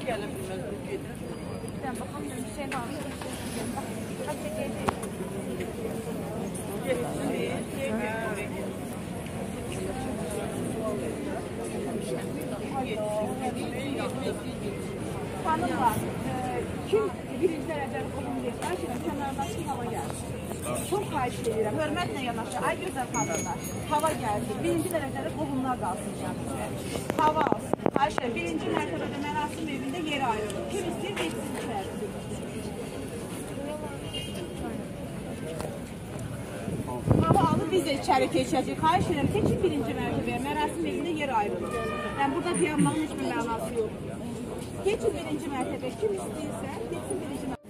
gələ bilməz, bu gedir. Ben bakalım Hüseyin abi. Hadi geldi. Hanımlar, kim birinci dereceli qohum deyirlər ki, kənarındakı hava gəlsin. Çox xahiş edirəm, hörmətlə yanaşı, ay gözəl xanımlar, hava gəlsin, birinci dereceli qohumlar qalsın şəhərdə. Hava alsın, xahiş edirəm, birinci mərtəbədə mərasim evində yer ayrılır. Kim istəyir, geçsin içəri. Hava alır, biz də içəri keçəcək. Xahiş edirəm, keçin birinci mərtəbəyə, mərasim evində yer ayrılır. Yəni, burada dayanmağın heç bir mənası yoxdur. Geçin birinci mərtəbəyə, kim istəyirsə, geçsin birinci mərtəbəyə.